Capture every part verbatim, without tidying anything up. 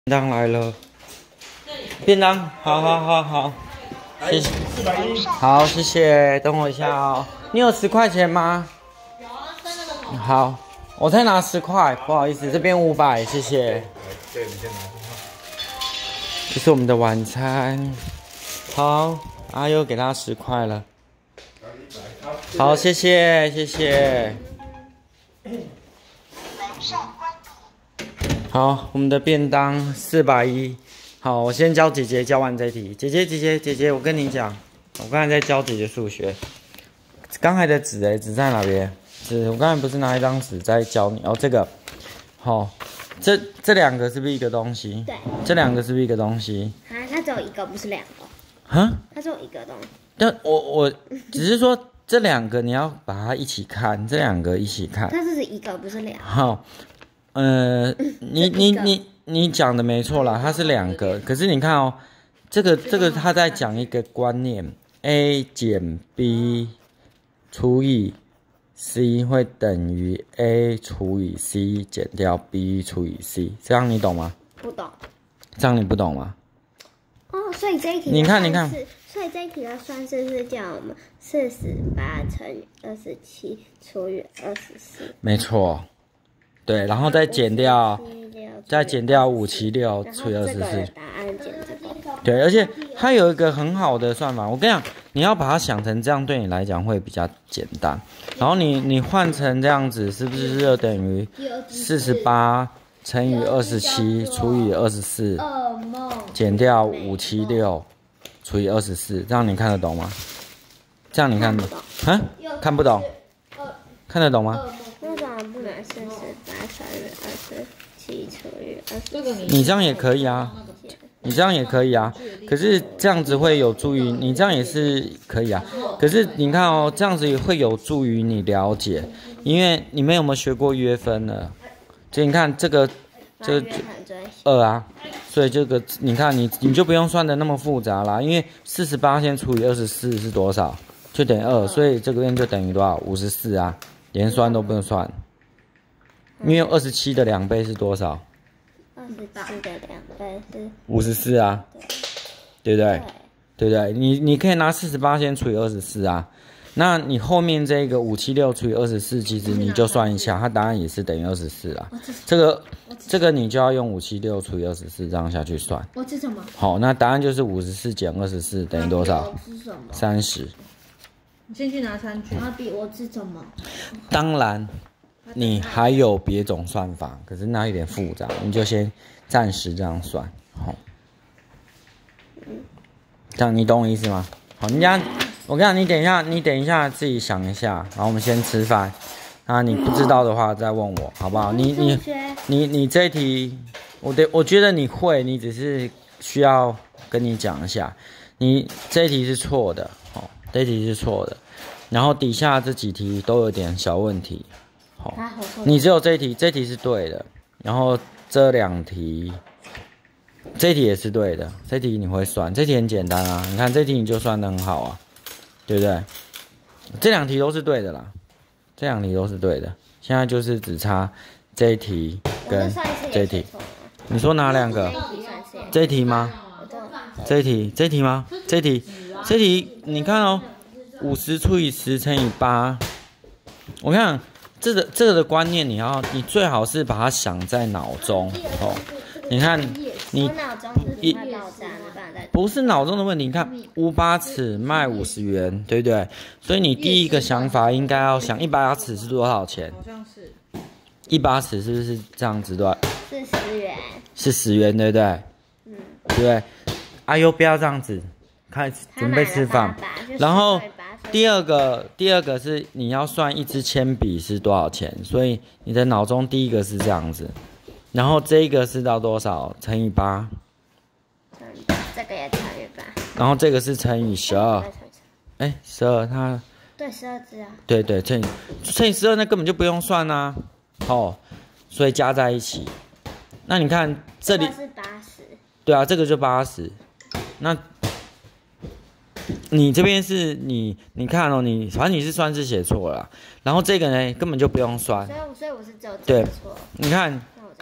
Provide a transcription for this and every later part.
便当来了，便当，好好好好，谢谢，好谢谢，等我一下哦。你有十块钱吗？有啊，在那个桶。好，我再拿十块，不好意思，这边五百，谢谢。对，你先拿。这是我们的晚餐，好，阿优给他十块了。好，谢谢谢谢。好，我们的便当四百一。好，我先教姐姐教完这题。姐姐姐姐姐姐，我跟你讲，我刚才在教姐姐数学。刚才的纸哎，纸在哪边？纸，我刚才不是拿一张纸在教你哦。这个，好、哦，这这两个是不是一个东西？对。这两个是不是一个东西？ 啊，它只有一个，不是两个。 哈？ 它只有一个东西。 但我我只是说这两个你要把它一起看，这两个一起看。 它这是一个，不是两个。 好。呃，你你你你讲的没错啦，它是两个，可是你看哦，这个这个他在讲一个观念 ，a 减 b 除以 c 会等于 a 除以 c 减掉 b 除以 c， 这样你懂吗？ 不懂。 这样你不懂吗？ 哦，所以这一题你看你看， 所以这一题的算式是叫我们四十八乘以二十七除以二十四。 没错。对，然后再减掉，再减掉五七六除以二十四。 答案减这个。 对，而且它有一个很好的算法，我跟你讲，你要把它想成这样，对你来讲会比较简单。然后你你换成这样子，是不是就等于四十八乘以二十七除以二十四，减掉五七六除以二十四，这样你看得懂吗？这样你看得懂？啊？看不懂？看得懂吗？ 为什么不能四十八乘以二十七除以二十四？ 你这样也可以啊，你这样也可以啊。可是这样子会有助于你，这样也是可以啊。可是你看哦，这样子也会有助于你了解，因为你们有没有学过约分呢？就你看这个，这个二啊，所以这个你看你你就不用算的那么复杂啦，因为四十八先除以二十四是多少？就等于二，所以这个边就等于多少？五十四啊。连算都不用算，因为二十七的两倍是多少？ 二十七的两倍是五十四啊，对不对？对不对？你你可以拿四十八先除以二十四啊，那你后面这个五七六除以二十四，其实你就算一下，它答案也是等于二十四啊。这个这个你就要用五七六除以二十四这样下去算。 我吃什么？ 好，那答案就是五十四减二十四等于多少？三十。 你先去拿餐具。 阿比，我吃什么？ 当然，你还有别种算法，可是那有点复杂，你就先暂时这样算，好。这样你懂我意思吗？好，你这样，我跟你讲，你等一下，你等一下自己想一下，然后我们先吃饭。那你不知道的话再问我，好不好？你你你你这一题，我得我觉得你会，你只是需要跟你讲一下，你这一题是错的，好。这一题是错的，然后底下这几题都有点小问题，好，你只有这一题，这一题是对的，然后这两题，这一题也是对的，这一题你会算，这题很简单啊，你看这题你就算得很好啊，对不对？这两题都是对的啦，这两题都是对的，现在就是只差这一题跟这一题，你说哪两个？这一题吗？这一题，这一题吗？这一题。这题你看哦，五十除以十乘以八，我看这个这个的观念，你要你最好是把它想在脑中哦。你看你一不是脑中的问题，你看五把尺卖五十元，对不对？所以你第一个想法应该要想一把尺是多少钱？好像是。一把尺是不是这样子对？ 是十元。 是十元，对不对？嗯。对不对？阿优不要这样子。开始准备吃饭，然后第二个第二个是你要算一支铅笔是多少钱，所以你的脑中第一个是这样子，然后这个是到多少乘以八， 这个也乘以八， 然后这个是乘以十二，哎，十二它对十二支啊， 对对乘以乘以十二那根本就不用算啊，哦，所以加在一起，那你看这里是八十， 对啊，这个就八十，那。你这边是你，你看哦，你反正你是算式写错了啦，然后这个呢根本就不用算， 所以所以我是只有这个错。 你看，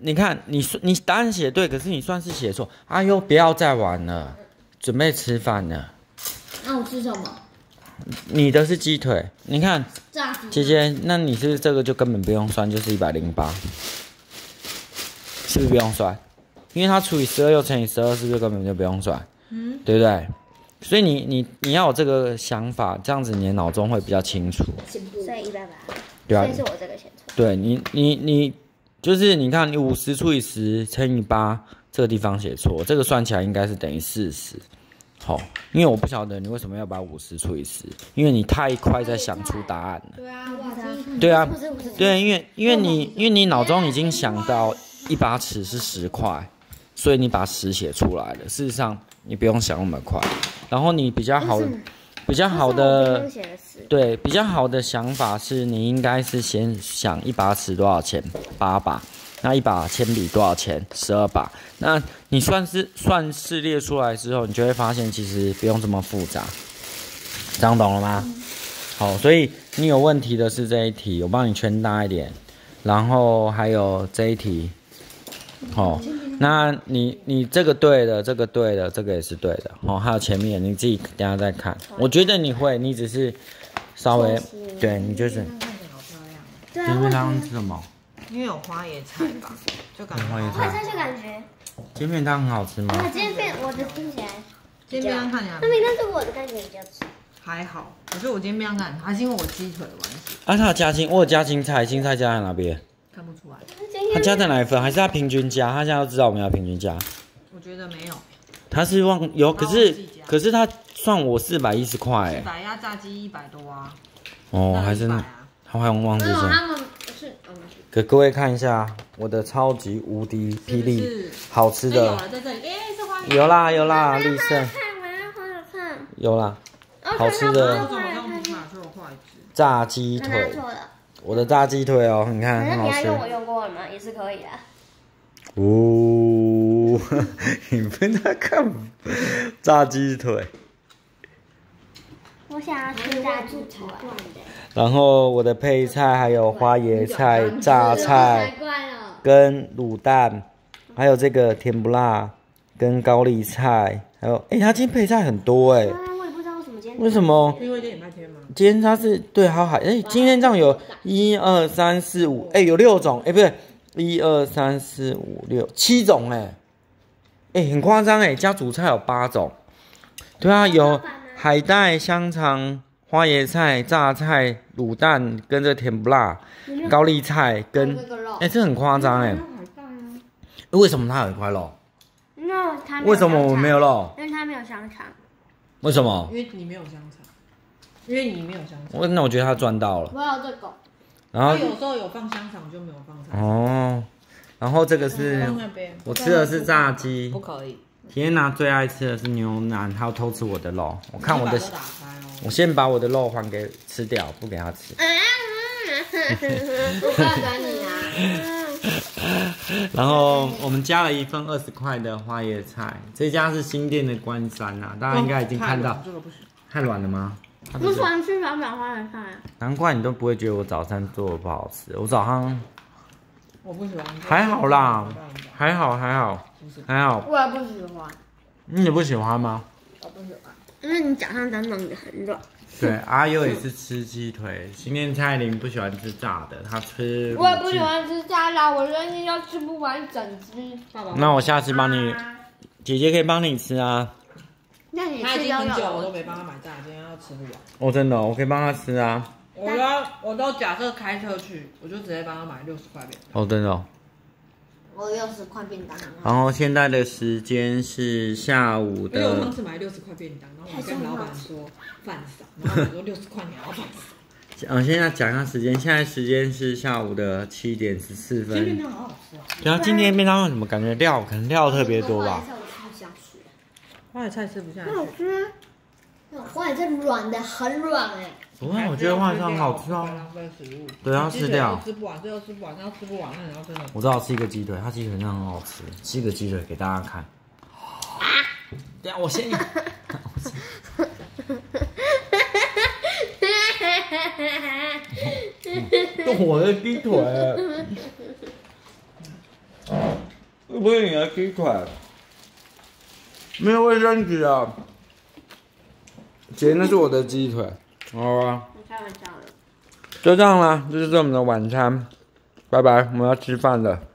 你看你你答案写对，可是你算式写错。哎呦，不要再玩了，准备吃饭了。 那我吃什么？ 你的是鸡腿，你看， 炸鸡。 姐姐，那你是这个就根本不用算，就是一百零八，是不是不用算？因为它除以十二又乘以十二，是不是根本就不用算？嗯，对不对？所以你你你要有这个想法，这样子你的脑中会比较清楚。 所以一百八， 对啊， 所以是我这个写错。 对你你你就是你看，你五十除以十乘以八，这个地方写错，这个算起来应该是等于四十。好，因为我不晓得你为什么要把五十除以十，因为你太快在想出答案了。 对啊，哇， 对啊，对，因为因为你因为你脑中已经想到一把尺是十块，所以你把十写出来了。事实上你不用想那么快，然后你比较好比较好的对比较好的想法是你应该是先想一把尺多少钱，八把。那一把铅笔多少钱？十二把。那你算是算式列出来之后，你就会发现其实不用这么复杂。这样懂了吗？好，所以你有问题的是这一题，我帮你圈大一点，然后还有这一题。好，那你你这个对的，这个对的，这个也是对的。哦，还有前面你自己等一下再看。我觉得你会，你只是稍微对你就是。 对今天他们吃什么？ 因为有花椰菜吧，就感觉花椰我好菜。 像就感觉， 煎饼汤很好吃吗？ 我煎饼我的听起来， 煎饼汤看起来那但是我的感觉比较吃。 还好，我觉得我煎饼汤看还是因为我鸡腿的关系， 啊，他有加青，我有加青菜，青菜加在哪边？ 看不出来。 他加在哪一份？还是他平均加？他现在要知道我们要平均加。 我觉得没有。 他是忘有，可是可是他算我四百一十块哎。 四百鸭炸鸡一百多啊。 哦，还是那他好像忘记说。 他们是。 给各位看一下我的超级无敌霹雳好吃的。 有了，在这里，哎，是花椰。 有啦有啦，立胜。 我要花椰菜。 有啦，好吃的炸鸡腿。我的炸鸡腿哦，你看很好吃。 你要用我用过了吗？也是可以的。 哦，你们在看炸鸡腿。 我想要吃炸鸡腿。 然后我的配菜还有花椰菜、榨菜跟卤蛋，还有这个甜不辣跟高丽菜，还有哎，他今天配菜很多哎。 我也不知道为什么今天。 为什么？ 因为今天礼拜天吗？ 今天他是对，好海哎，今天这样有一二三四五，哎，有六种哎，不对，一二三四五六七种哎，哎，很夸张哎，加主菜有八种。对啊，有海带、香肠。花椰菜、榨菜、卤蛋跟这甜不辣、高丽菜跟，哎、欸，这很夸张哎。为什么它有一块肉？ 因为它为什么我没有肉？ 因为它没有香肠。 为什么？ 因为你没有香肠。因为你没有香肠。 我那我觉得他赚到了。 我要这个。 然后有时候有放香肠就没有放菜。 哦。然后这个是，我吃的是炸鸡。 不可以。 体验娜最爱吃的是牛腩，还有偷吃我的肉。我看我的。我先把我的肉还给吃掉，不给他吃。 我不管你啊。 然后我们加了一份二十块的花椰菜，这家是新店的关山啊，大家应该已经看到。 这个不行。 太软了吗？ 不喜欢吃软软花椰菜。 难怪你都不会觉得我早餐做的不好吃，我早上。 我不喜欢。 还好啦，还好还好还好。 我也不喜欢。 你也不喜欢吗？ 我不喜欢。因为你早上都弄得很软。 对，阿优也是吃鸡腿。新店蔡琳不喜欢吃炸的，她吃。 我也不喜欢吃炸的，我认定要吃不完整只。 那我下次帮你，姐姐可以帮你吃啊。 那你他已经很久我都没帮他买炸，今天要吃不完。 哦，真的，我可以帮他吃啊。 我要，我都假设开车去，我就直接帮他买六十块便当。 哦，真的、哦。 我六十块便当。 然后现在的时间是下午的。 因为我上次买六十块便当，然后我跟老板说饭少，然后我说六十块你要饭少。 嗯，现在讲一下时间，现在时间是下午的七点十四分。 今天便当好好吃哦。 对啊，今天便当为什么感觉料可能料特别多吧？ 花椰菜吃不下去。 好吃。花椰菜软的很软哎。 不会，我觉得花椰菜很好吃哦。 浪费食物。 对，要吃掉。 吃不完，这又吃不完，那吃不完，那你要真的。 我知道吃一个鸡腿，它鸡腿真的很好吃，吃一个鸡腿给大家看。啊！等下我先。用我的鸡腿。 这不是你的鸡腿，没有卫生纸啊。姐，那是我的鸡腿，好吧？ 你开玩笑的。 就这样啦，这就是我们的晚餐，拜拜，我们要吃饭了。